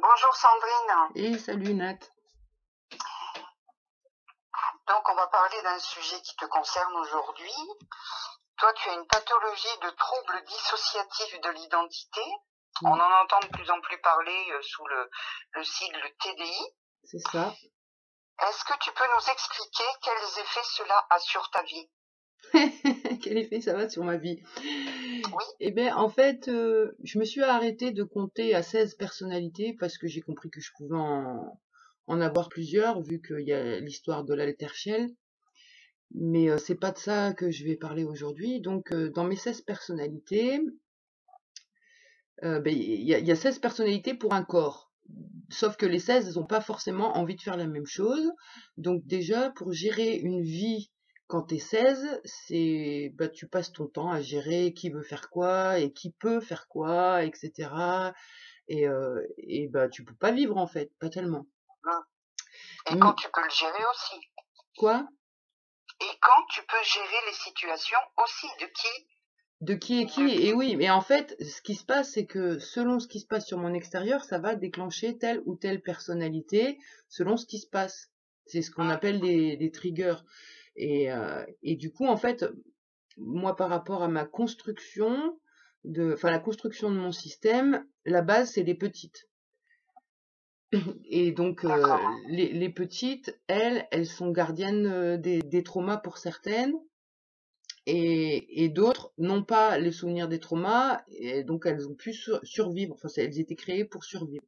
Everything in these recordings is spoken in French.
Bonjour Sandrine. Et salut Nat. Donc on va parler d'un sujet qui te concerne aujourd'hui. Toi tu as une pathologie de troubles dissociatifs de l'identité. On en entend de plus en plus parler sous le sigle TDI. C'est ça. Est-ce que tu peux nous expliquer quels effets cela a sur ta vie? Quel effet ça va sur ma vie? Oui. Eh bien, en fait, je me suis arrêtée de compter à 16 personnalités parce que j'ai compris que je pouvais en avoir plusieurs, vu qu'il y a l'histoire de l'Altershell. Mais c'est pas de ça que je vais parler aujourd'hui. Donc, dans mes 16 personnalités, il y a 16 personnalités pour un corps. Sauf que les 16, elles n'ont pas forcément envie de faire la même chose. Donc déjà, pour gérer une vie quand t'es 16, c'est tu passes ton temps à gérer qui veut faire quoi et qui peut faire quoi, etc. Et tu peux pas vivre en fait, pas tellement. Et quand tu peux le gérer aussi. Quoi? Et quand tu peux gérer les situations aussi, de qui est qui. Et oui, mais en fait, ce qui se passe, c'est que selon ce qui se passe sur mon extérieur, ça va déclencher telle ou telle personnalité selon ce qui se passe. C'est ce qu'on appelle des triggers. Et du coup, en fait, moi, par rapport à ma construction, la construction de mon système, la base, c'est les petites. Et donc, les petites, elles sont gardiennes des traumas pour certaines. Et d'autres n'ont pas les souvenirs des traumas, et donc elles ont pu survivre. Enfin, elles étaient créées pour survivre.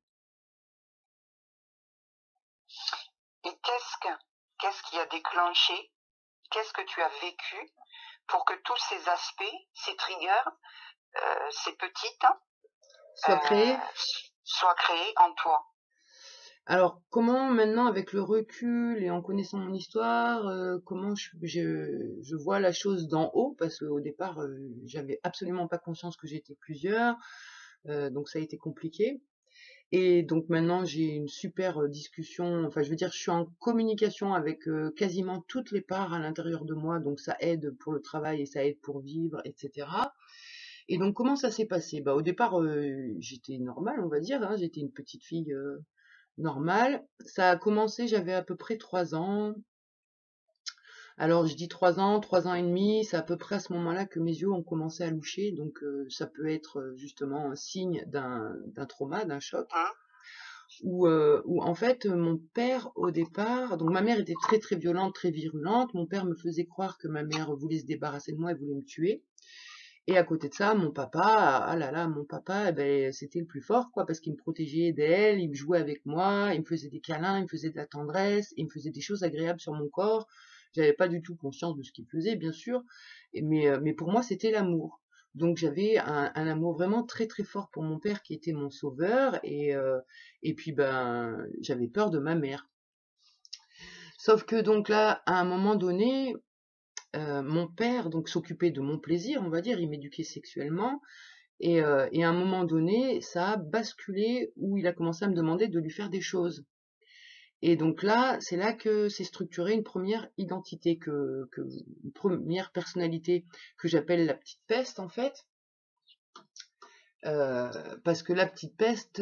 Et qu'est-ce qui a déclenché? Qu'est-ce que tu as vécu pour que tous ces aspects, ces triggers, ces petites, soient créées en toi? Alors, comment maintenant, avec le recul et en connaissant mon histoire, comment je vois la chose d'en haut, parce qu'au départ, j'avais absolument pas conscience que j'étais plusieurs, donc ça a été compliqué. Et donc maintenant, j'ai une super discussion, enfin je veux dire, je suis en communication avec quasiment toutes les parts à l'intérieur de moi, donc ça aide pour le travail et ça aide pour vivre, etc. Et donc comment ça s'est passé? Au départ, j'étais normale, on va dire, hein, j'étais une petite fille normale. Ça a commencé, j'avais à peu près 3 ans. Alors je dis 3 ans et demi, c'est à peu près à ce moment-là que mes yeux ont commencé à loucher, donc ça peut être justement un signe d'un trauma, d'un choc. Où en fait mon père au départ, donc ma mère était très très violente, très virulente, mon père me faisait croire que ma mère voulait se débarrasser de moi et voulait me tuer. Et à côté de ça, mon papa, c'était le plus fort, quoi, parce qu'il me protégeait d'elle, il jouait avec moi, il me faisait des câlins, il me faisait de la tendresse, il me faisait des choses agréables sur mon corps. J'avais pas du tout conscience de ce qu'il faisait, bien sûr, mais pour moi, c'était l'amour. Donc j'avais un amour vraiment très très fort pour mon père qui était mon sauveur, et puis j'avais peur de ma mère. Sauf que donc là, à un moment donné, mon père donc s'occupait de mon plaisir, on va dire, il m'éduquait sexuellement, et à un moment donné, ça a basculé où il a commencé à me demander de lui faire des choses. Et donc là, c'est là que s'est structurée une première identité, une première personnalité que j'appelle la petite peste en fait, parce que la petite peste,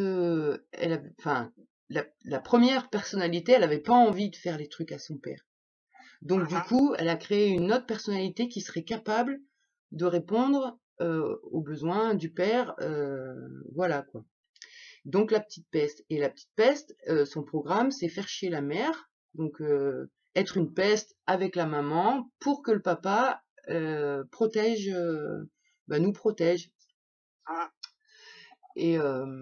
la première personnalité, elle avait pas envie de faire les trucs à son père. Donc du coup, elle a créé une autre personnalité qui serait capable de répondre aux besoins du père, voilà quoi. Donc la petite peste. Et la petite peste, son programme, c'est faire chier la mère, donc être une peste avec la maman pour que le papa protège, nous protège. Et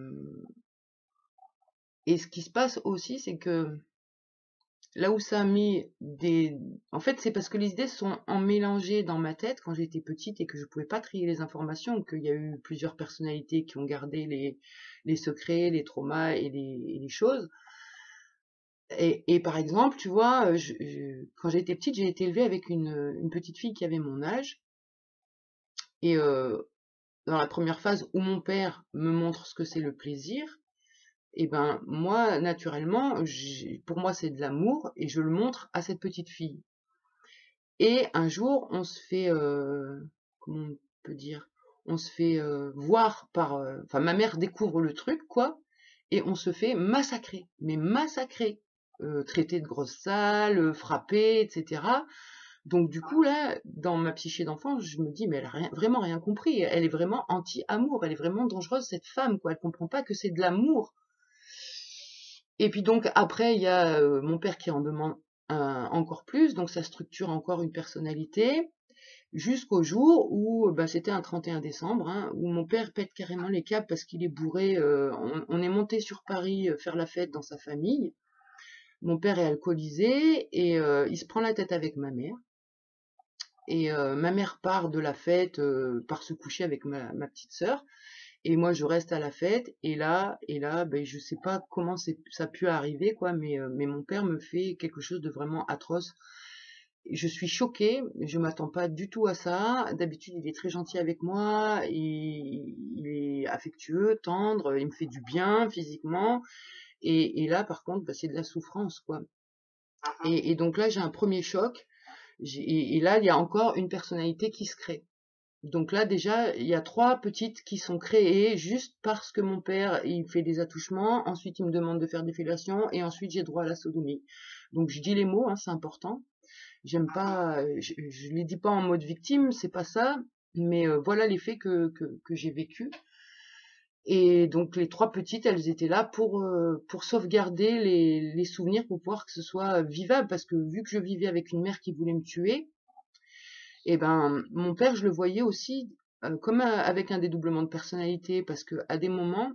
ce qui se passe aussi, c'est que là où ça a mis en fait, c'est parce que les idées sont emmélangées dans ma tête quand j'étais petite et que je pouvais pas trier les informations, qu'il y a eu plusieurs personnalités qui ont gardé les secrets, les traumas et les choses. Et par exemple, tu vois, quand j'étais petite, j'ai été élevée avec une petite fille qui avait mon âge. Et dans la première phase où mon père me montre ce que c'est le plaisir, et moi, naturellement, pour moi, c'est de l'amour et je le montre à cette petite fille. Et un jour, on se fait, comment on peut dire, on se fait voir par, ma mère découvre le truc, quoi, et on se fait massacrer, mais massacrer, traiter de grosses salles, frapper, etc. Donc du coup là, dans ma psyché d'enfant, je me dis mais elle a vraiment rien compris. Elle est vraiment anti-amour, elle est vraiment dangereuse cette femme, quoi. Elle comprend pas que c'est de l'amour. Et puis donc après il y a mon père qui en demande encore plus, donc ça structure encore une personnalité. Jusqu'au jour où c'était un 31 décembre, hein, où mon père pète carrément les câbles parce qu'il est bourré. On est monté sur Paris faire la fête dans sa famille. Mon père est alcoolisé et il se prend la tête avec ma mère. Et ma mère part de la fête, part se coucher avec ma petite sœur. Et moi, je reste à la fête. Et là, je sais pas comment ça a pu arriver, quoi, mais mon père me fait quelque chose de vraiment atroce. Je suis choquée, je m'attends pas du tout à ça. D'habitude, il est très gentil avec moi, il est affectueux, tendre, il me fait du bien physiquement. Et là, par contre, c'est de la souffrance, quoi. Et donc là, j'ai un premier choc. Et là, il y a encore une personnalité qui se crée. Donc là, déjà, il y a 3 petites qui sont créées juste parce que mon père, il fait des attouchements, ensuite il me demande de faire des fellations, et ensuite j'ai droit à la sodomie. Donc je dis les mots, hein, c'est important. J'aime pas, je les dis pas en mode victime, c'est pas ça, mais voilà les faits que j'ai vécu. Et donc les 3 petites, elles étaient là pour sauvegarder les souvenirs, pour pouvoir que ce soit vivable, parce que vu que je vivais avec une mère qui voulait me tuer, et ben mon père, je le voyais aussi comme avec un dédoublement de personnalité, parce que à des moments,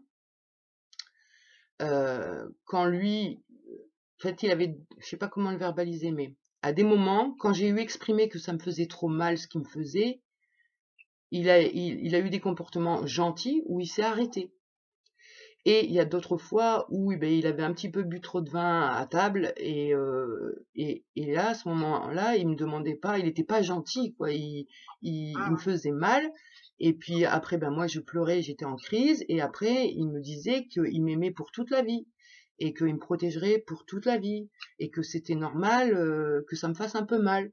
quand lui, en fait, il avait, je sais pas comment le verbaliser, mais à des moments, quand j'ai eu exprimé que ça me faisait trop mal ce qu'il me faisait, il a eu des comportements gentils où il s'est arrêté. Et il y a d'autres fois où il avait un petit peu bu trop de vin à table et là, à ce moment-là, il me demandait pas, il était pas gentil, quoi. Il me faisait mal. Et puis après, moi, je pleurais, j'étais en crise. Et après, il me disait qu'il m'aimait pour toute la vie et qu'il me protégerait pour toute la vie et que c'était normal que ça me fasse un peu mal.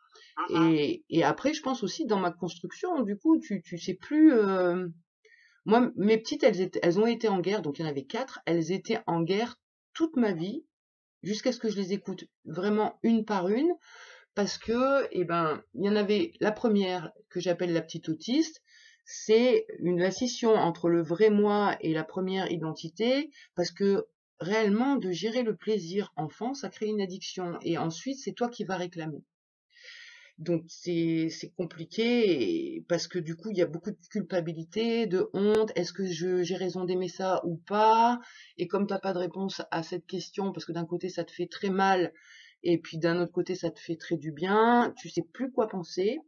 Et après, je pense aussi dans ma construction, du coup, tu sais plus. Moi, mes petites, elles ont été en guerre, donc il y en avait 4. Elles étaient en guerre toute ma vie, jusqu'à ce que je les écoute vraiment une par une, parce que, il y en avait la première que j'appelle la petite autiste. C'est la scission entre le vrai moi et la première identité, parce que réellement, de gérer le plaisir enfant, ça crée une addiction, et ensuite, c'est toi qui vas réclamer. Donc c'est compliqué parce que du coup il y a beaucoup de culpabilité, de honte. Est-ce que j'ai raison d'aimer ça ou pas? Et comme t'as pas de réponse à cette question, parce que d'un côté ça te fait très mal et puis d'un autre côté ça te fait très du bien, tu sais plus quoi penser.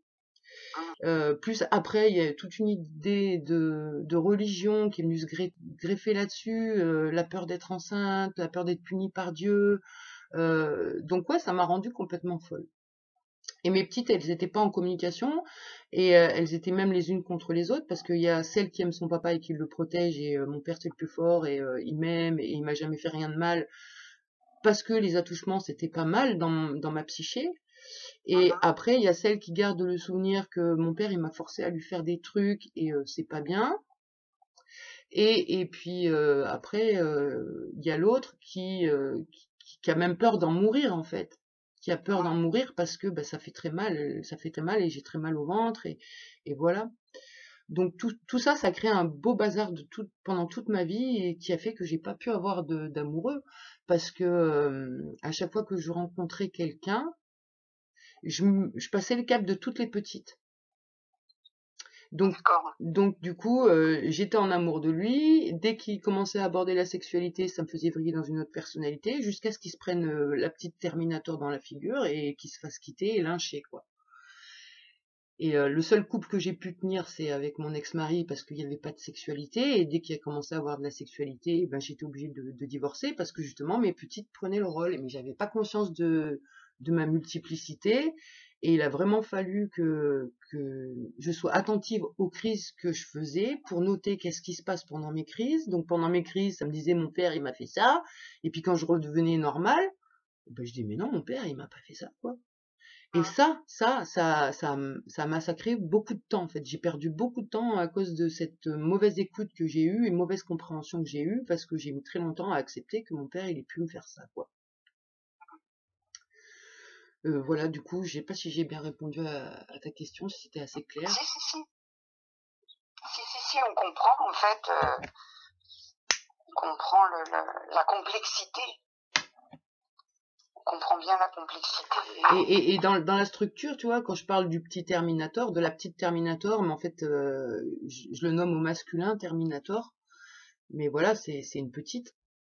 Plus après il y a toute une idée de religion qui est venue se greffer là-dessus, la peur d'être enceinte, la peur d'être punie par Dieu. Donc ouais, ça m'a rendue complètement folle. Et mes petites, elles étaient pas en communication et elles étaient même les unes contre les autres parce qu'il y a celle qui aime son papa et qui le protège et mon père c'est le plus fort et il m'aime et il m'a jamais fait rien de mal parce que les attouchements c'était pas mal dans ma psyché. Et après il y a celle qui garde le souvenir que mon père il m'a forcé à lui faire des trucs et c'est pas bien. Et puis après il y a l'autre qui a même peur d'en mourir en fait, qui a peur d'en mourir parce que ça fait très mal et j'ai très mal au ventre et voilà. Donc tout ça, ça crée un beau bazar pendant toute ma vie et qui a fait que j'ai pas pu avoir d'amoureux parce que à chaque fois que je rencontrais quelqu'un, je passais le cap de toutes les petites. Donc du coup, j'étais en amour de lui. Dès qu'il commençait à aborder la sexualité, ça me faisait vriller dans une autre personnalité, jusqu'à ce qu'il se prenne la petite Terminator dans la figure et qu'il se fasse quitter et lyncher, quoi. Et le seul couple que j'ai pu tenir, c'est avec mon ex-mari parce qu'il n'y avait pas de sexualité. Et dès qu'il a commencé à avoir de la sexualité, j'étais obligée de divorcer parce que justement mes petites prenaient le rôle. Mais j'avais pas conscience de ma multiplicité. Et il a vraiment fallu que je sois attentive aux crises que je faisais pour noter qu'est-ce qui se passe pendant mes crises. Donc pendant mes crises, ça me disait mon père il m'a fait ça. Et puis quand je redevenais normale, je dis mais non mon père il m'a pas fait ça quoi. Et ça a massacré beaucoup de temps, en fait. J'ai perdu beaucoup de temps à cause de cette mauvaise écoute que j'ai eue et mauvaise compréhension que j'ai eue, parce que j'ai mis très longtemps à accepter que mon père, il ait pu me faire ça, quoi. Voilà, du coup, je sais pas si j'ai bien répondu à ta question, si c'était assez clair. Si. Si, on comprend, en fait, on comprend la complexité. On comprend bien la complexité. Et dans la structure, tu vois, quand je parle du petit Terminator, de la petite Terminator, mais en fait, je le nomme au masculin Terminator, mais voilà, c'est une petite.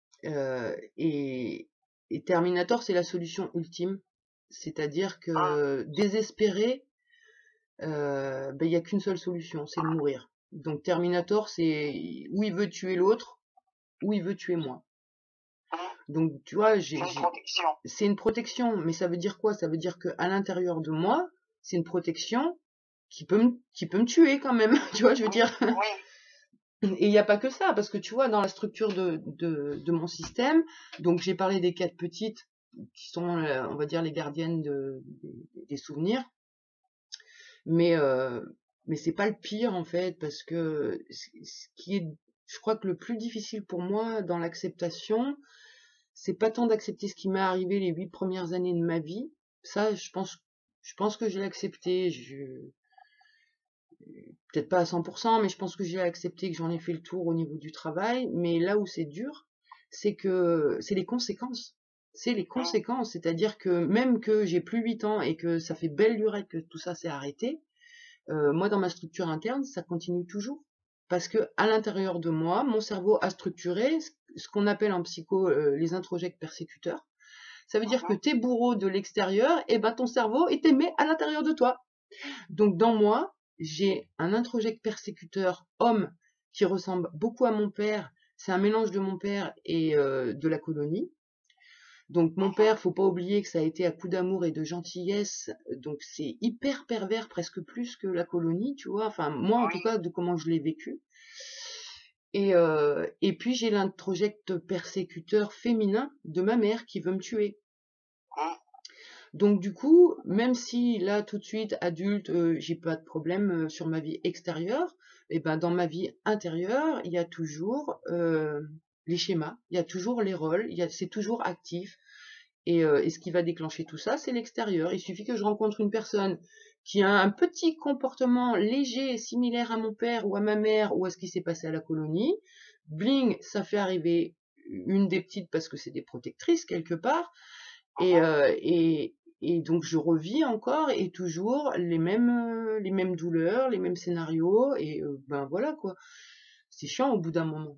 Et Terminator, c'est la solution ultime. C'est-à-dire que désespéré, il y a qu'une seule solution, c'est de mourir. Donc Terminator, c'est où il veut tuer l'autre, où il veut tuer moi. Donc tu vois, C'est une protection. c'est une protection, mais ça veut dire quoi? Ça veut dire que à l'intérieur de moi, c'est une protection qui peut me tuer quand même. Tu vois, je veux dire. Oui. Et il n'y a pas que ça, parce que tu vois, dans la structure de mon système, donc j'ai parlé des 4 petites, qui sont, on va dire, les gardiennes des souvenirs, mais c'est pas le pire, en fait, parce que ce qui est, je crois que le plus difficile pour moi dans l'acceptation, c'est pas tant d'accepter ce qui m'est arrivé les 8 premières années de ma vie. Ça, je pense que je l'ai accepté. Peut-être pas à 100%, mais je pense que j'ai accepté, que j'en ai fait le tour au niveau du travail. Mais là où c'est dur, c'est que c'est les conséquences. C'est les conséquences. C'est-à-dire que même que j'ai plus 8 ans et que ça fait belle lurette que tout ça s'est arrêté, moi, dans ma structure interne, ça continue toujours. Parce que à l'intérieur de moi, mon cerveau a structuré ce qu'on appelle en psycho les introjects persécuteurs. Ça veut dire que t'es bourreau de l'extérieur, et ben ton cerveau est aimé à l'intérieur de toi. Donc dans moi, j'ai un introject persécuteur homme qui ressemble beaucoup à mon père. C'est un mélange de mon père et de la colonie. Donc mon père, faut pas oublier que ça a été à coup d'amour et de gentillesse, donc c'est hyper pervers, presque plus que la colonie, tu vois. Enfin moi en tout cas de comment je l'ai vécu. Et puis j'ai l'introject persécuteur féminin de ma mère qui veut me tuer. Donc du coup, même si là tout de suite adulte, j'ai pas de problème sur ma vie extérieure, et ben dans ma vie intérieure, il y a toujours les schémas, il y a toujours les rôles, c'est toujours actif. Et ce qui va déclencher tout ça, c'est l'extérieur. Il suffit que je rencontre une personne qui a un petit comportement léger, similaire à mon père ou à ma mère ou à ce qui s'est passé à la colonie. Bling, ça fait arriver une des petites parce que c'est des protectrices quelque part. Et donc je revis encore et toujours les mêmes douleurs, les mêmes scénarios. Et ben voilà quoi. C'est chiant au bout d'un moment.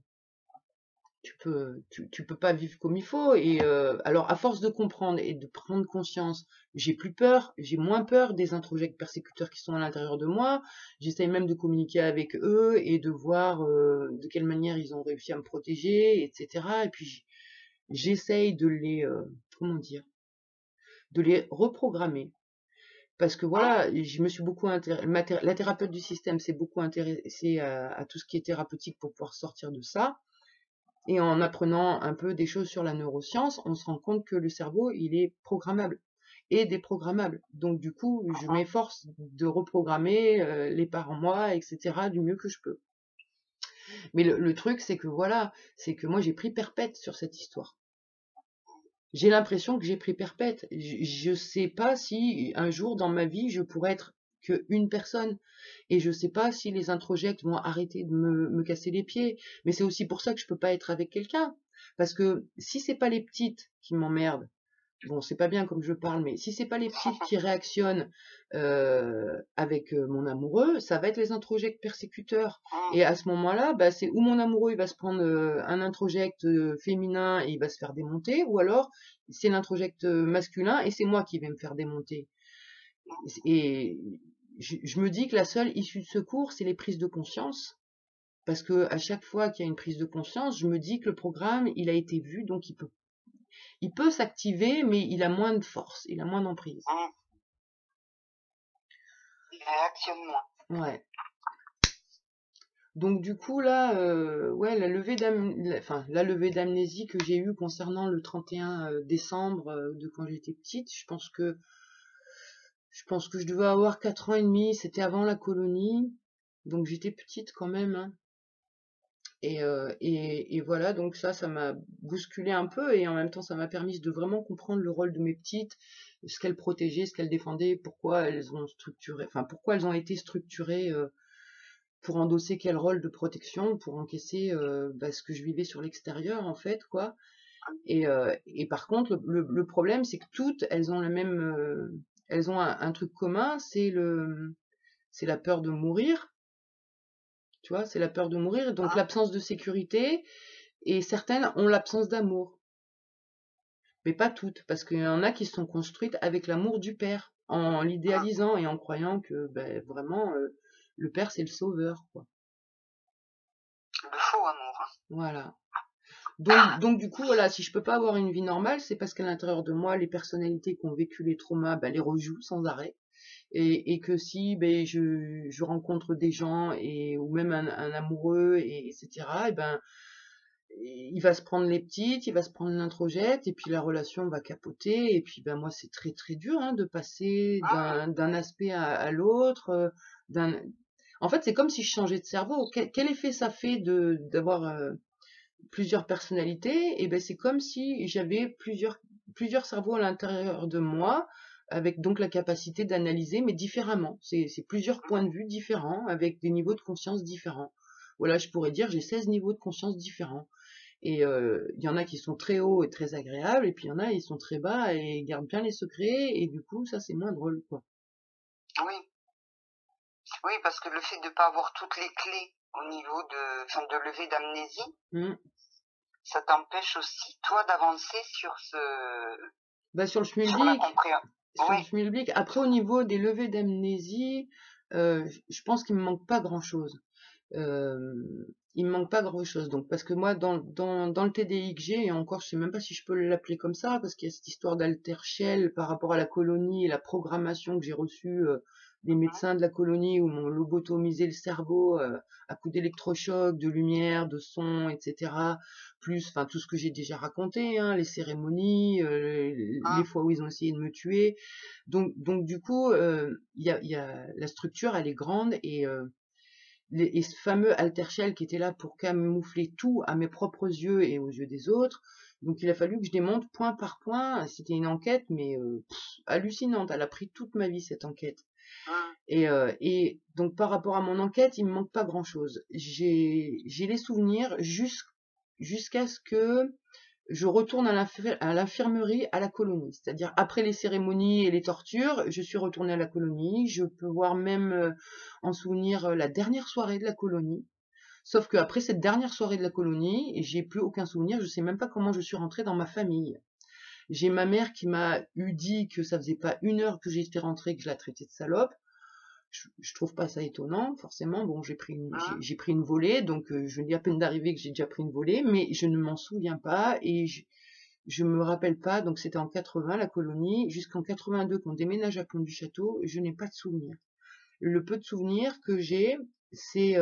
Tu peux pas vivre comme il faut. Et alors, à force de comprendre et de prendre conscience, j'ai plus peur, j'ai moins peur des introjects persécuteurs qui sont à l'intérieur de moi. J'essaye même de communiquer avec eux et de voir de quelle manière ils ont réussi à me protéger, etc. Et puis j'essaye de les, comment dire, de les reprogrammer. Parce que voilà, je me suis beaucoup la thérapeute du système s'est beaucoup intéressée à tout ce qui est thérapeutique pour pouvoir sortir de ça. Et en apprenant un peu des choses sur la neuroscience, on se rend compte que le cerveau, il est programmable et déprogrammable. Donc du coup, je m'efforce de reprogrammer les parts en moi, etc., du mieux que je peux. Mais le truc, c'est que voilà, c'est que moi j'ai pris perpète sur cette histoire. J'ai l'impression que j'ai pris perpète. Je sais pas si un jour dans ma vie je pourrais être qu'une personne. Et je sais pas si les introjects vont arrêter de me casser les pieds. Mais c'est aussi pour ça que je peux pas être avec quelqu'un. Parce que si c'est pas les petites qui m'emmerdent, bon, c'est pas bien comme je parle, mais si c'est pas les petites qui réactionnent avec mon amoureux, ça va être les introjects persécuteurs. Et à ce moment-là, bah, c'est où mon amoureux il va se prendre un introject féminin et il va se faire démonter, ou alors c'est l'introject masculin et c'est moi qui vais me faire démonter. Et je me dis que la seule issue de secours, c'est les prises de conscience. Parce que à chaque fois qu'il y a une prise de conscience, je me dis que le programme, il a été vu, donc il peut s'activer, mais il a moins de force, il a moins d'emprise. Il réactionne moins. Ouais. Donc du coup là, ouais, la levée d'amnésie que j'ai eue concernant le 31 décembre de quand j'étais petite, je pense que Je pense que je devais avoir 4 ans et demi, c'était avant la colonie, donc j'étais petite quand même, hein. Et voilà, donc ça m'a bousculé un peu, et en même temps, ça m'a permis de vraiment comprendre le rôle de mes petites, ce qu'elles protégeaient, ce qu'elles défendaient, pourquoi elles ont structuré, enfin, pourquoi elles ont été structurées pour endosser quel rôle de protection, pour encaisser ce que je vivais sur l'extérieur, en fait, quoi. Et par contre, le problème, c'est que toutes, elles ont le même, elles ont un truc commun, c'est la peur de mourir, tu vois, c'est la peur de mourir, donc l'absence de sécurité, et certaines ont l'absence d'amour. Mais pas toutes, parce qu'il y en a qui sont construites avec l'amour du père, en l'idéalisant et en croyant que vraiment le père c'est le sauveur, quoi. Le faux amour. Voilà. Donc du coup, voilà, si je peux pas avoir une vie normale, c'est parce qu'à l'intérieur de moi, les personnalités qui ont vécu les traumas, les rejouent sans arrêt. Et que si je rencontre des gens, ou même un amoureux, etc., il va se prendre les petites, il va se prendre l'introjette, et puis la relation va capoter, et puis moi c'est très très dur, hein, de passer d'un aspect à l'autre. En fait, c'est comme si je changeais de cerveau. Quel effet ça fait d'avoir plusieurs personnalités? Et c'est comme si j'avais plusieurs cerveaux à l'intérieur de moi, avec donc la capacité d'analyser, mais différemment. C'est plusieurs points de vue différents, avec des niveaux de conscience différents. Voilà, je pourrais dire j'ai 16 niveaux de conscience différents. Et il y en a qui sont très hauts et très agréables, et puis il y en a ils sont très bas et gardent bien les secrets, et du coup ça c'est moins drôle, quoi. Oui. Oui, parce que le fait de ne pas avoir toutes les clés au niveau de levée d'amnésie, ça t'empêche aussi, toi, d'avancer sur sur le sur la schmilblick. compréhension. Sur le schmilblick. Après, au niveau des levées d'amnésie, je pense qu'il me manque pas grand-chose. Il me manque pas grand-chose. Donc, parce que moi, dans le TDI que j'ai, et encore, je sais même pas si je peux l'appeler comme ça, parce qu'il y a cette histoire d'alter shell par rapport à la colonie et la programmation que j'ai reçue des médecins de la colonie, où m'ont lobotomisé le cerveau à coups d'électrochocs, de lumière, de son, etc. Plus, enfin, tout ce que j'ai déjà raconté, hein, les cérémonies, les fois où ils ont essayé de me tuer. Donc du coup, la structure, elle est grande, et ce fameux alter shell qui était là pour camoufler tout à mes propres yeux et aux yeux des autres. Donc il a fallu que je démonte point par point. C'était une enquête, mais hallucinante. Elle a pris toute ma vie, cette enquête. Et donc par rapport à mon enquête, il me manque pas grand-chose. J'ai les souvenirs jusqu'à ce que je retourne à l'infirmerie, à la colonie. C'est-à-dire, après les cérémonies et les tortures, je suis retournée à la colonie. Je peux voir même en souvenir la dernière soirée de la colonie. Sauf qu'après cette dernière soirée de la colonie, j'ai plus aucun souvenir. Je sais même pas comment je suis rentrée dans ma famille. J'ai ma mère qui m'a dit que ça faisait pas 1 heure que j'étais rentrée, que je la traitais de salope. Je trouve pas ça étonnant, forcément. Bon, j'ai pris une volée, donc je dis à peine d'arriver que j'ai déjà pris une volée, mais je ne m'en souviens pas, et je me rappelle pas. Donc c'était en 80 la colonie, jusqu'en 82 qu'on déménage à Pont-du-Château, je n'ai pas de souvenirs. Le peu de souvenirs que j'ai, c'est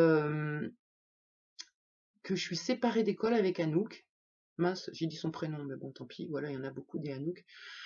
que je suis séparée d'école avec Anouk. Mince, j'ai dit son prénom, mais bon, tant pis. Voilà, il y en a beaucoup des Anouk.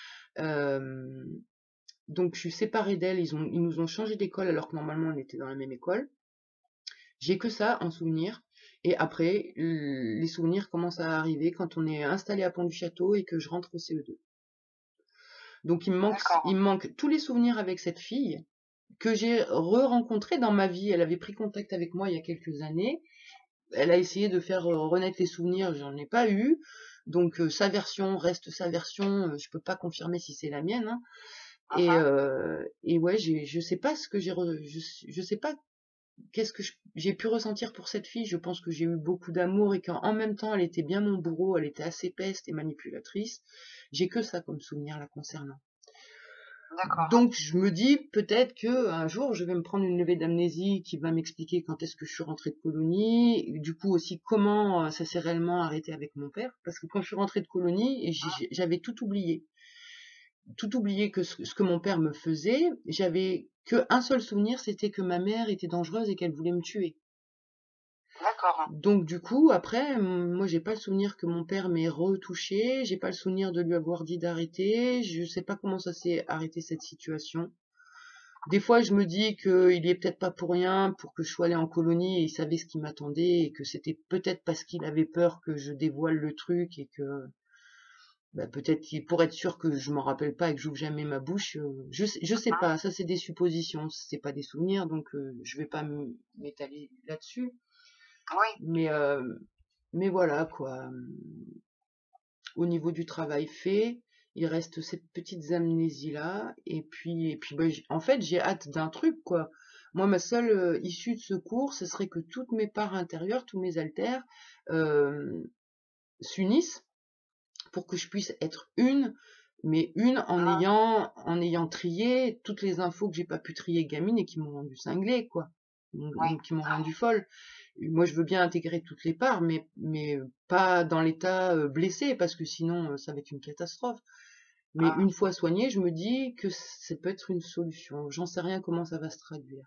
Donc je suis séparée d'elle, ils nous ont changé d'école alors que normalement on était dans la même école. J'ai que ça en souvenir. Et après, les souvenirs commencent à arriver quand on est installé à Pont-du-Château et que je rentre au CE2. Donc il me manque tous les souvenirs avec cette fille que j'ai re-rencontrée dans ma vie. Elle avait pris contact avec moi il y a quelques années. Elle a essayé de faire renaître les souvenirs, j'en ai pas eu. Donc sa version reste sa version, je peux pas confirmer si c'est la mienne, hein. Et ouais, je sais pas ce que je sais pas qu'est-ce que j'ai pu ressentir pour cette fille. Je pense que j'ai eu beaucoup d'amour, et qu'en même temps elle était bien mon bourreau, elle était assez peste et manipulatrice. J'ai que ça comme souvenir la concernant. Donc je me dis peut-être que un jour je vais me prendre une levée d'amnésie qui va m'expliquer quand est-ce que je suis rentrée de colonie, et du coup aussi comment ça s'est réellement arrêté avec mon père, parce que quand je suis rentrée de colonie, j'avais tout oublié que ce que mon père me faisait. J'avais que un seul souvenir, c'était que ma mère était dangereuse et qu'elle voulait me tuer. D'accord. Donc du coup, après, moi j'ai pas le souvenir que mon père m'ait retouché, j'ai pas le souvenir de lui avoir dit d'arrêter, je sais pas comment ça s'est arrêté cette situation. Des fois, je me dis qu'il y est peut-être pas pour rien, pour que je sois allée en colonie et il savait ce qui m'attendait et que c'était peut-être parce qu'il avait peur que je dévoile le truc et que bah, peut-être qu'il pour être sûr que je m'en rappelle pas et que j'ouvre jamais ma bouche. Je sais Hein. pas, ça c'est des suppositions, c'est pas des souvenirs, donc je vais pas m'étaler là-dessus. Oui. Mais mais voilà quoi. Au niveau du travail fait, il reste ces petites amnésies là et puis bah, en fait j'ai hâte d'un truc quoi. Moi ma seule issue de secours ce serait que toutes mes parts intérieures, tous mes haltères s'unissent pour que je puisse être une, mais une Hein. en ayant trié toutes les infos que j'ai pas pu trier gamine et qui m'ont rendu cinglée quoi, Oui. qui m'ont rendu folle. Moi, je veux bien intégrer toutes les parts, mais pas dans l'état blessé, parce que sinon, ça va être une catastrophe. Mais Hein. une fois soigné, je me dis que ça peut être une solution. J'en sais rien comment ça va se traduire.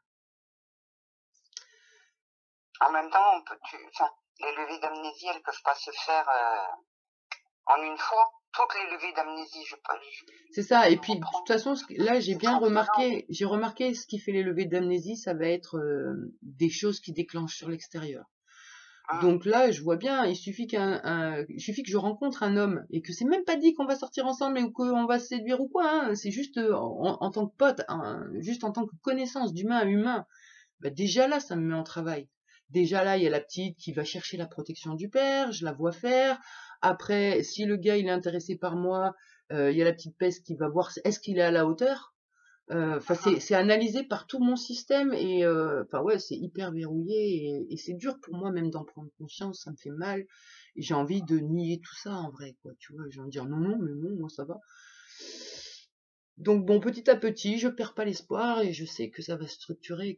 En même temps, enfin, les levées d'amnésie, elles peuvent pas se faire en une fois. Toutes les levées d'amnésie, C'est ça. Et ça puis, de toute prend, façon, là, c'est traumatisant. j'ai remarqué ce qui fait les levées d'amnésie, ça va être des choses qui déclenchent sur l'extérieur. Hein. Donc là, je vois bien, il suffit que je rencontre un homme et que c'est même pas dit qu'on va sortir ensemble ou qu'on va se séduire ou quoi, hein, c'est juste en tant que pote, hein, juste en tant que connaissance d'humain à humain. Bah déjà là, ça me met en travail. Déjà là, il y a la petite qui va chercher la protection du père, je la vois faire. Après, si le gars il est intéressé par moi, il y a la petite peste qui va voir est-ce qu'il est à la hauteur. Enfin, c'est analysé par tout mon système et enfin ouais, c'est hyper verrouillé et c'est dur pour moi même d'en prendre conscience, ça me fait mal. Et j'ai envie de nier tout ça en vrai, quoi. Tu vois, j'ai envie de dire non, non, mais non, moi ça va. Donc bon, petit à petit, je perds pas l'espoir et je sais que ça va se structurer et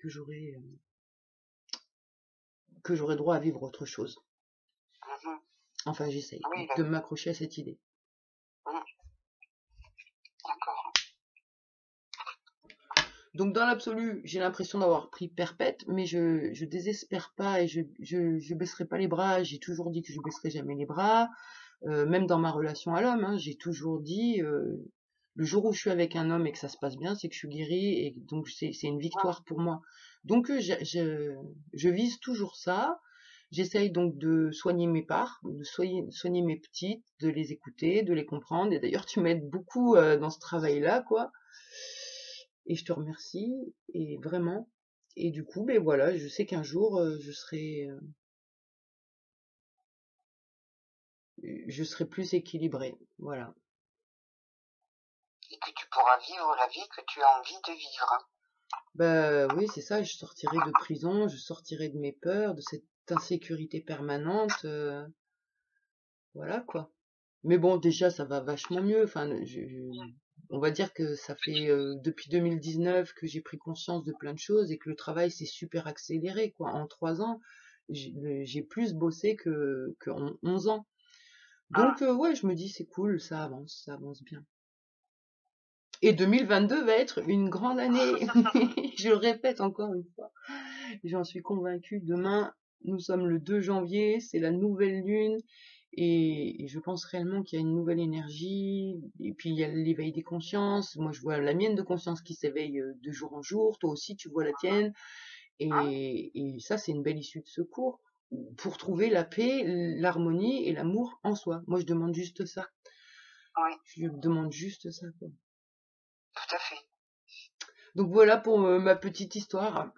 que j'aurai droit à vivre autre chose. Mhm. Enfin, j'essaye Oui, de m'accrocher à cette idée. d'accord. Donc dans l'absolu, j'ai l'impression d'avoir pris perpète, mais je désespère pas et je baisserai pas les bras. J'ai toujours dit que je baisserai jamais les bras. Même dans ma relation à l'homme, hein, j'ai toujours dit le jour où je suis avec un homme et que ça se passe bien, c'est que je suis guérie et donc c'est une Hein. victoire pour moi. Donc je vise toujours ça. J'essaye donc de soigner mes parts, de soigner mes petites, de les écouter, de les comprendre. Et d'ailleurs, tu m'aides beaucoup dans ce travail-là, quoi. Et je te remercie, et vraiment. Et du coup, ben voilà, je sais qu'un jour, je serai plus équilibrée. Voilà. Et que tu pourras vivre la vie que tu as envie de vivre. Bah oui, c'est ça, je sortirai de prison, je sortirai de mes peurs, de cette insécurité permanente, voilà quoi. Mais bon, déjà, ça va vachement mieux. Enfin, on va dire que ça fait depuis 2019 que j'ai pris conscience de plein de choses et que le travail s'est super accéléré, quoi. En 3 ans, j'ai plus bossé que en 11 ans. Hein. Donc ouais, je me dis c'est cool, ça avance bien. Et 2022 va être une grande année. Je le répète encore une fois. J'en suis convaincue. Demain, nous sommes le 2 janvier, c'est la nouvelle lune. Et je pense réellement qu'il y a une nouvelle énergie. Et puis il y a l'éveil des consciences. Moi, je vois la mienne de conscience qui s'éveille de jour en jour. Toi aussi, tu vois la tienne. Hein. Et ça, c'est une belle issue de secours pour trouver la paix, l'harmonie et l'amour en soi. Moi, je demande juste ça. Oui, Je demande juste ça, quoi. tout à fait. Donc voilà pour ma petite histoire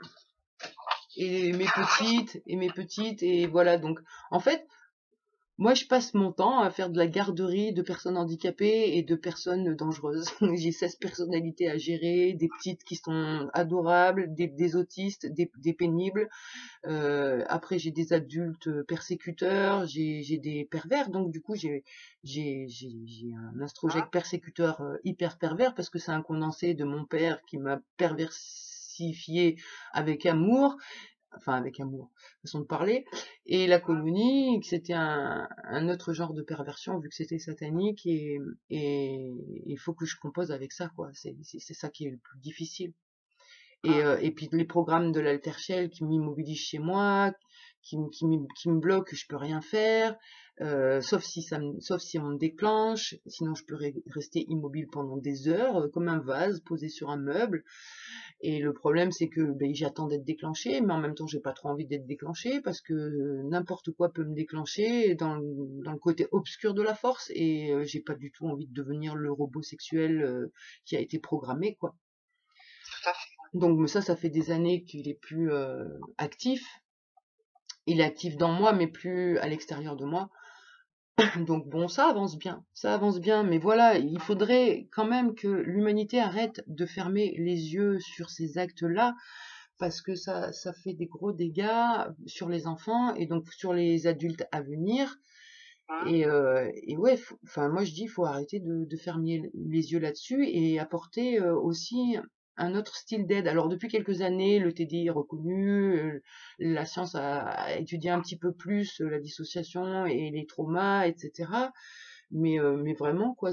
et mes petites et voilà. Donc en fait, moi je passe mon temps à faire de la garderie de personnes handicapées et de personnes dangereuses. J'ai 16 personnalités à gérer, des petites qui sont adorables, des autistes, des pénibles. Après j'ai des adultes persécuteurs, j'ai des pervers. Donc du coup j'ai un Hein. astrogèque persécuteur hyper pervers parce que c'est un condensé de mon père qui m'a perversifié avec amour, enfin avec amour, façon de parler, et la colonie, que c'était un autre genre de perversion vu que c'était satanique et il faut que je compose avec ça quoi. C'est ça qui est le plus difficile. Hein. Et puis les programmes de l'Alter Shell qui m'immobilisent chez moi, qui me bloque, je peux rien faire, sauf si on me déclenche, sinon je peux rester immobile pendant des heures, comme un vase posé sur un meuble. Et le problème, c'est que j'attends d'être déclenché, mais en même temps, j'ai pas trop envie d'être déclenché parce que n'importe quoi peut me déclencher dans le côté obscur de la force, et j'ai pas du tout envie de devenir le robot sexuel qui a été programmé, quoi. Tout à fait. Donc ça fait des années qu'il est plus actif. Il est actif dans moi, mais plus à l'extérieur de moi. Donc bon, ça avance bien, mais voilà, il faudrait quand même que l'humanité arrête de fermer les yeux sur ces actes-là, parce que ça fait des gros dégâts sur les enfants et donc sur les adultes à venir. Et ouais, enfin moi je dis, il faut arrêter de fermer les yeux là-dessus et apporter aussi un autre style d'aide. Alors depuis quelques années, le TDI est reconnu, la science a étudié un petit peu plus la dissociation et les traumas, etc. Mais vraiment quoi,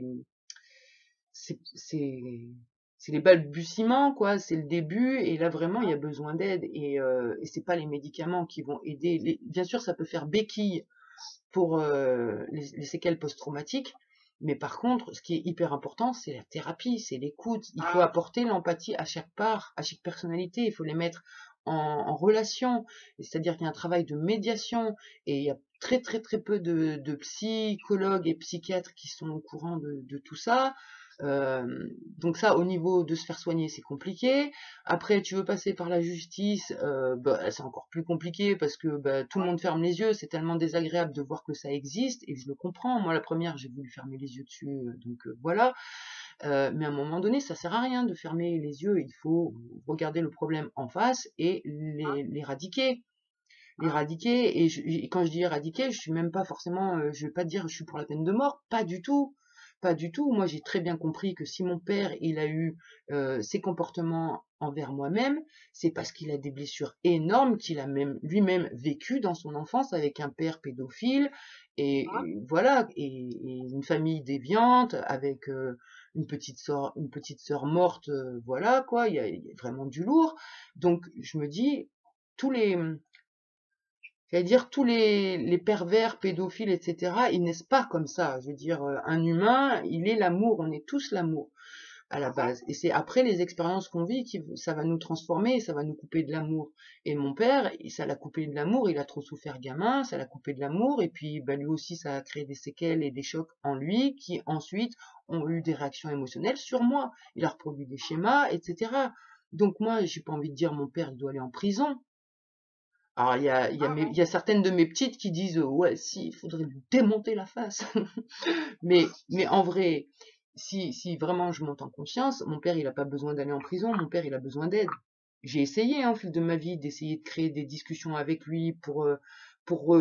c'est les balbutiements, quoi, c'est le début, et là vraiment il y a besoin d'aide, et c'est pas les médicaments qui vont aider. Bien sûr, ça peut faire béquille pour les séquelles post-traumatiques, mais par contre, ce qui est hyper important, c'est la thérapie, c'est l'écoute. Il faut apporter l'empathie à chaque part, à chaque personnalité, il faut les mettre en relation, c'est-à-dire qu'il y a un travail de médiation, et il y a très très très peu de psychologues et psychiatres qui sont au courant de tout ça. Donc ça, au niveau de se faire soigner, c'est compliqué. Après, tu veux passer par la justice, c'est encore plus compliqué parce que tout le monde ferme les yeux. C'est tellement désagréable de voir que ça existe, et je le comprends. Moi, la première, j'ai voulu fermer les yeux dessus, donc voilà. Mais à un moment donné, ça sert à rien de fermer les yeux. Il faut regarder le problème en face et l'éradiquer. L'éradiquer, et quand je dis éradiquer, je suis même pas forcément, je vais pas dire je suis pour la peine de mort, pas du tout. Pas du tout. Moi, j'ai très bien compris que si mon père, il a eu ces comportements envers moi-même, c'est parce qu'il a des blessures énormes qu'il a même lui-même vécu dans son enfance avec un père pédophile, et voilà, et une famille déviante avec une petite sœur morte, voilà quoi. Il y a vraiment du lourd. Donc, je me dis, tous les c'est-à-dire tous les pervers, pédophiles, etc., ils naissent pas comme ça. Je veux dire, un humain, il est l'amour, on est tous l'amour à la base. Et c'est après les expériences qu'on vit ça va nous transformer, ça va nous couper de l'amour. Et mon père, ça l'a coupé de l'amour, il a trop souffert gamin, ça l'a coupé de l'amour, et puis lui aussi, ça a créé des séquelles et des chocs en lui, qui ensuite ont eu des réactions émotionnelles sur moi. Il a reproduit des schémas, etc. Donc moi, j'ai pas envie de dire mon père, il doit aller en prison. Alors, il y a certaines de mes petites qui disent ouais, si, il faudrait lui démonter la face. mais en vrai, si vraiment je monte en conscience, mon père, il a pas besoin d'aller en prison, mon père, il a besoin d'aide. J'ai essayé, au fil de ma vie, d'essayer de créer des discussions avec lui pour,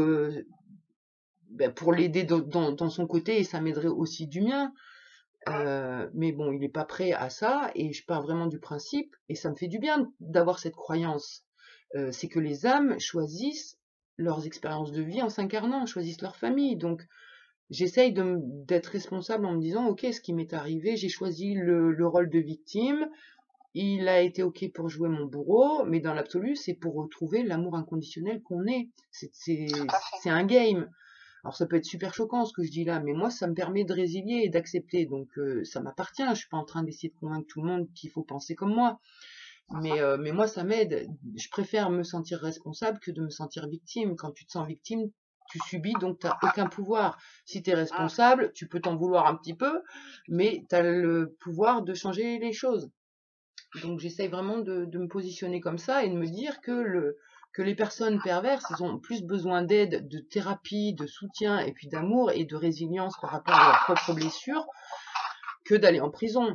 pour l'aider dans son côté, et ça m'aiderait aussi du mien. Mais bon, il est pas prêt à ça, et je pars vraiment du principe, et ça me fait du bien d'avoir cette croyance. C'est que les âmes choisissent leurs expériences de vie en s'incarnant, choisissent leur famille. Donc, j'essaye d'être responsable en me disant, ok, ce qui m'est arrivé, j'ai choisi le rôle de victime, il a été ok pour jouer mon bourreau, mais dans l'absolu, c'est pour retrouver l'amour inconditionnel qu'on est. C'est un game. Alors ça peut être super choquant ce que je dis là, mais moi ça me permet de résilier et d'accepter, donc ça m'appartient. Je suis pas en train d'essayer de convaincre tout le monde qu'il faut penser comme moi. Mais moi, ça m'aide. Je préfère me sentir responsable que de me sentir victime. Quand tu te sens victime, tu subis, donc tu n'as aucun pouvoir. Si tu es responsable, tu peux t'en vouloir un petit peu, mais tu as le pouvoir de changer les choses. Donc j'essaye vraiment de me positionner comme ça et de me dire que les personnes perverses, elles ont plus besoin d'aide, de thérapie, de soutien, et puis d'amour et de résilience par rapport à leurs propres blessures, que d'aller en prison.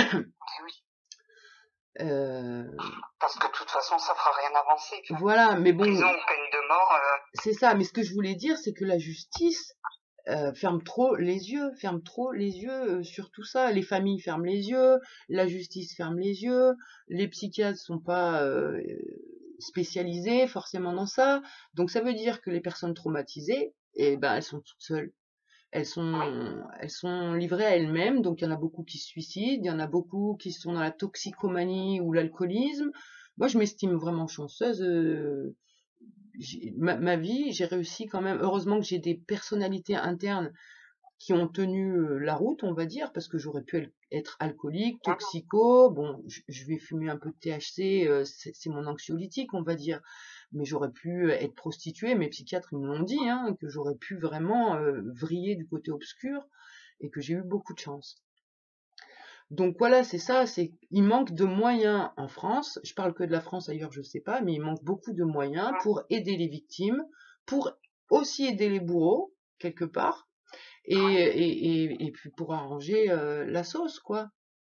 Parce que de toute façon, ça fera rien avancer. Voilà, mais bon. Prison ou peine de mort. C'est ça, mais ce que je voulais dire, c'est que la justice ferme trop les yeux sur tout ça. Les familles ferment les yeux, la justice ferme les yeux, les psychiatres sont pas spécialisés forcément dans ça. Donc ça veut dire que les personnes traumatisées, elles sont toutes seules. Elles sont livrées à elles-mêmes, donc il y en a beaucoup qui se suicident, il y en a beaucoup qui sont dans la toxicomanie ou l'alcoolisme. Moi, je m'estime vraiment chanceuse ma vie, j'ai réussi quand même. Heureusement que j'ai des personnalités internes qui ont tenu la route, on va dire, parce que j'aurais pu être alcoolique, toxico. Bon, je vais fumer un peu de THC, c'est mon anxiolytique, on va dire. Mais j'aurais pu être prostituée. Mes psychiatres ils me l'ont dit, hein, que j'aurais pu vraiment vriller du côté obscur et que j'ai eu beaucoup de chance. Donc voilà, c'est ça, il manque de moyens en France. Je parle que de la France, ailleurs je sais pas, mais il manque beaucoup de moyens pour aider les victimes, pour aussi aider les bourreaux quelque part, et puis pour arranger la sauce, quoi.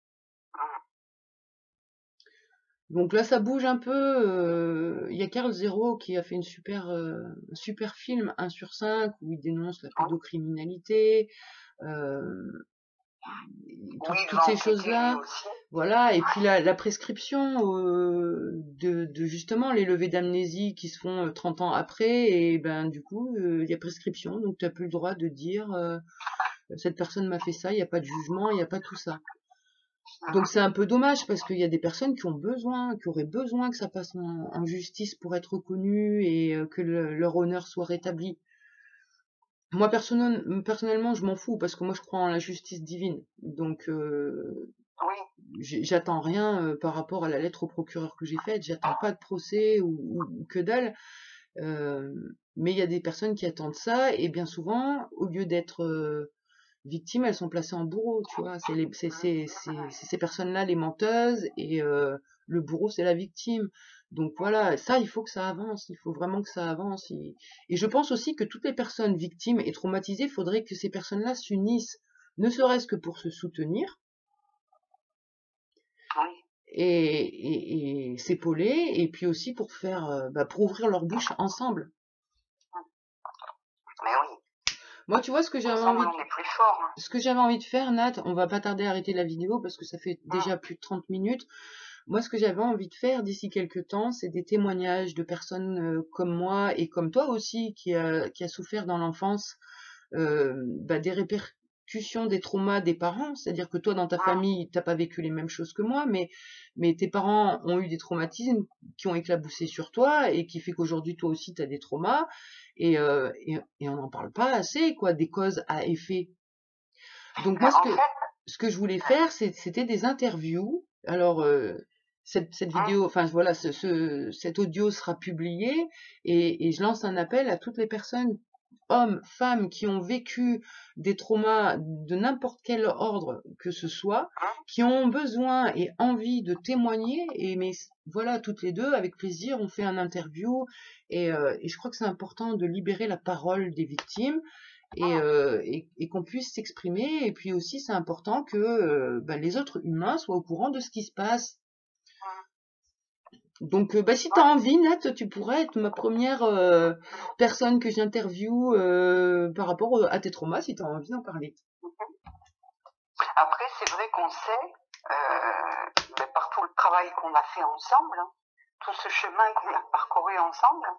Donc là, ça bouge un peu. Il y a Carl Zero qui a fait un super film 1 sur 5 où il dénonce la pédocriminalité. Toutes ces choses-là, voilà. Et puis la prescription de justement les levées d'amnésie qui se font 30 ans après, et ben du coup il y a prescription, donc tu n'as plus le droit de dire cette personne m'a fait ça, il n'y a pas de jugement, il n'y a pas tout ça. Donc c'est un peu dommage parce qu'il y a des personnes qui auraient besoin que ça passe en justice pour être reconnu et que leur honneur soit rétabli. Moi, personnellement, je m'en fous parce que moi, je crois en la justice divine. Donc, j'attends rien par rapport à la lettre au procureur que j'ai faite. J'attends pas de procès ou que dalle. Mais il y a des personnes qui attendent ça et bien souvent, au lieu d'être victimes, elles sont placées en bourreau. Tu vois, c'est ces personnes-là les menteuses et le bourreau, c'est la victime. Donc voilà, ça, il faut que ça avance, il faut vraiment que ça avance. Et je pense aussi que toutes les personnes victimes et traumatisées, il faudrait que ces personnes-là s'unissent, ne serait-ce que pour se soutenir et s'épauler, et puis aussi pour pour ouvrir leur bouche ensemble. Mais oui. Moi, tu vois, ce que j'avais envie de faire, Nat, on va pas tarder à arrêter la vidéo parce que ça fait déjà plus de 30 minutes. Moi, ce que j'avais envie de faire d'ici quelques temps, c'est des témoignages de personnes comme moi et comme toi aussi, qui a souffert dans l'enfance des répercussions des traumas des parents. C'est-à-dire que toi, dans ta famille, t'as pas vécu les mêmes choses que moi, mais tes parents ont eu des traumatismes qui ont éclaboussé sur toi et qui fait qu'aujourd'hui, toi aussi, t'as des traumas. Et on n'en parle pas assez, quoi, des causes à effet. Donc moi, ce que je voulais faire, c'était des interviews. Alors, cette vidéo, enfin voilà, cet audio sera publié et je lance un appel à toutes les personnes, hommes, femmes, qui ont vécu des traumas de n'importe quel ordre que ce soit, qui ont besoin et envie de témoigner. Mais voilà, toutes les deux, avec plaisir, on fait un interview et je crois que c'est important de libérer la parole des victimes. Et qu'on puisse s'exprimer, et puis aussi c'est important que les autres humains soient au courant de ce qui se passe. Donc si tu as envie, Nat, tu pourrais être ma première personne que j'interviewe par rapport à tes traumas, si tu as envie d'en parler. Après, c'est vrai qu'on sait, par tout le travail qu'on a fait ensemble, tout ce chemin qu'on a parcouru ensemble,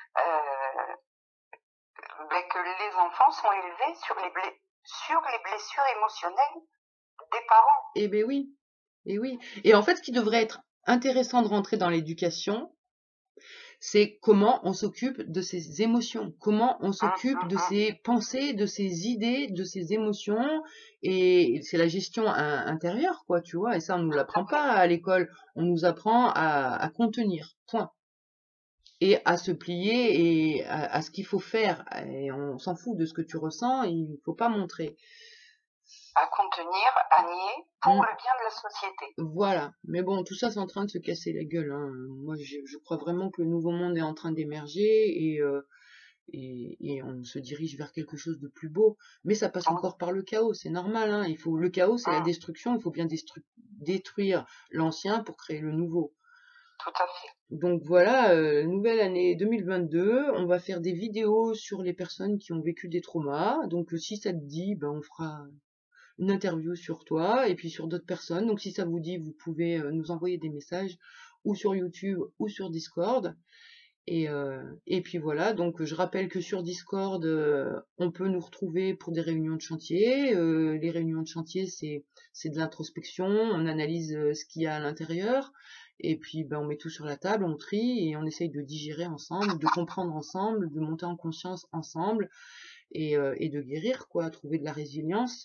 que les enfants sont élevés sur les blessures émotionnelles des parents. Eh ben oui, et oui. Et en fait, ce qui devrait être intéressant de rentrer dans l'éducation, c'est comment on s'occupe de ses émotions, comment on s'occupe de ses pensées, de ses idées, de ses émotions, et c'est la gestion intérieure, quoi, tu vois, et ça on nous l'apprend pas à l'école, on nous apprend à contenir, point. Et à se plier et à ce qu'il faut faire, et on s'en fout de ce que tu ressens, il ne faut pas montrer. À contenir, à nier, pour le bien de la société. Voilà, mais bon, tout ça c'est en train de se casser la gueule, hein. Moi je crois vraiment que le nouveau monde est en train d'émerger et on se dirige vers quelque chose de plus beau, mais ça passe encore par le chaos, c'est normal, hein. Le chaos c'est la destruction, il faut bien détruire l'ancien pour créer le nouveau. Tout à fait. Donc voilà, nouvelle année 2022, on va faire des vidéos sur les personnes qui ont vécu des traumas. Donc si ça te dit, on fera une interview sur toi et puis sur d'autres personnes. Donc si ça vous dit, vous pouvez nous envoyer des messages ou sur YouTube ou sur Discord. Et puis voilà, donc je rappelle que sur Discord, on peut nous retrouver pour des réunions de chantier. Les réunions de chantier, c'est de l'introspection, on analyse ce qu'il y a à l'intérieur. Et puis, ben, on met tout sur la table, on trie et on essaye de digérer ensemble, de comprendre ensemble, de monter en conscience ensemble et de guérir, quoi, trouver de la résilience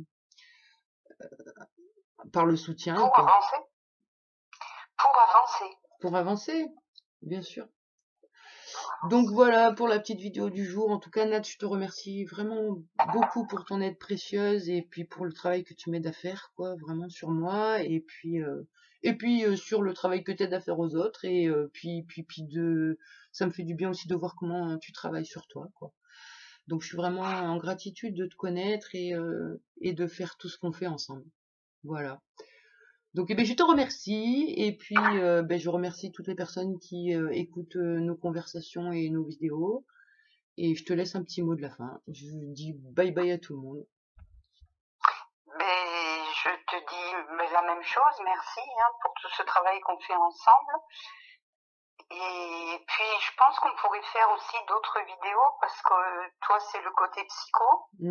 par le soutien, Pour quoi. avancer. Pour avancer. Pour avancer, bien sûr. Donc voilà pour la petite vidéo du jour. En tout cas, Nat, je te remercie vraiment beaucoup pour ton aide précieuse et puis pour le travail que tu m'aides à faire, quoi, vraiment sur moi et puis sur le travail que tu aides à faire aux autres et puis ça me fait du bien aussi de voir comment tu travailles sur toi, quoi. Donc je suis vraiment en gratitude de te connaître et de faire tout ce qu'on fait ensemble. Voilà. Donc eh ben, je te remercie et puis ben, je remercie toutes les personnes qui écoutent nos conversations et nos vidéos et je te laisse un petit mot de la fin. Je dis bye bye à tout le monde. Mais je te dis la même chose, merci pour tout ce travail qu'on fait ensemble. Et puis je pense qu'on pourrait faire aussi d'autres vidéos parce que toi c'est le côté psycho,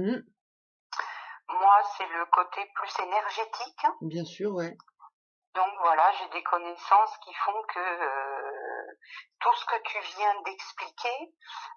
moi c'est le côté plus énergétique. Bien sûr, ouais. Donc voilà, j'ai des connaissances qui font que tout ce que tu viens d'expliquer,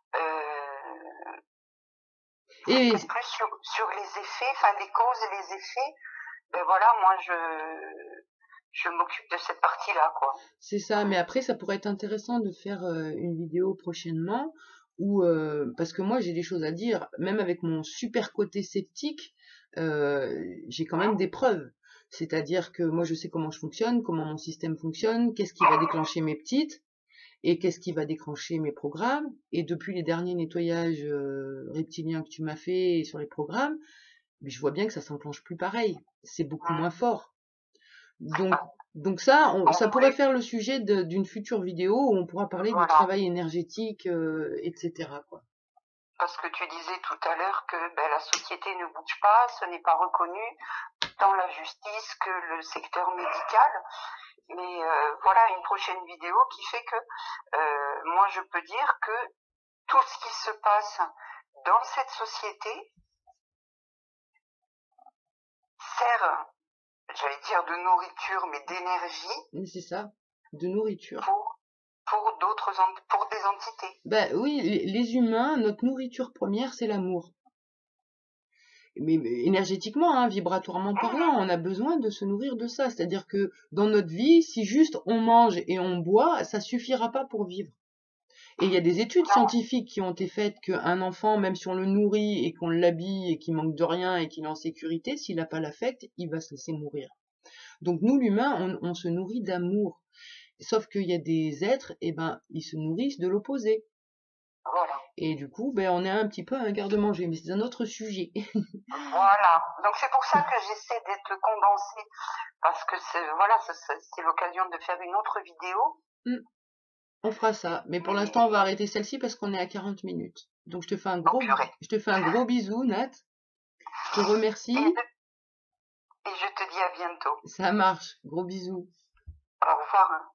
Et c'était plus sur les effets, enfin les causes et les effets. Ben voilà, moi je m'occupe de cette partie-là, quoi. c'est ça, mais après ça pourrait être intéressant de faire une vidéo prochainement où parce que moi j'ai des choses à dire, même avec mon super côté sceptique, j'ai quand même des preuves. C'est-à-dire que moi je sais comment je fonctionne, comment mon système fonctionne, qu'est-ce qui va déclencher mes petites et qu'est-ce qui va déclencher mes programmes. Et depuis les derniers nettoyages reptiliens que tu m'as fait sur les programmes, mais je vois bien que ça s'enclenche plus pareil. C'est beaucoup moins fort. Donc ça, ça pourrait faire le sujet d'une future vidéo où on pourra parler du travail énergétique, etc., quoi. Parce que tu disais tout à l'heure que la société ne bouge pas, ce n'est pas reconnu, tant la justice que le secteur médical. Mais voilà une prochaine vidéo qui fait que moi je peux dire que tout ce qui se passe dans cette société sert, j'allais dire de nourriture, mais d'énergie. C'est ça, de nourriture. Pour des entités. Ben oui, les humains, notre nourriture première, c'est l'amour. Mais énergétiquement, vibratoirement parlant, on a besoin de se nourrir de ça. C'est-à-dire que dans notre vie, si juste on mange et on boit, ça suffira pas pour vivre. Et il y a des études scientifiques qui ont été faites qu'un enfant, même si on le nourrit et qu'on l'habille et qu'il manque de rien et qu'il est en sécurité, s'il n'a pas l'affect, il va se laisser mourir. Donc nous, l'humain, on se nourrit d'amour. Sauf qu'il y a des êtres, ils se nourrissent de l'opposé. Voilà. Et du coup, on est un petit peu un garde-manger, mais c'est un autre sujet. Voilà. Donc c'est pour ça que j'essaie d'être condensée, parce que c'est l'occasion de faire une autre vidéo. On fera ça, mais pour l'instant, on va arrêter celle-ci parce qu'on est à 40 minutes. Donc je te fais un gros bisou, Nat. Je te remercie. Et je te dis à bientôt. Ça marche. Gros bisous. Au revoir.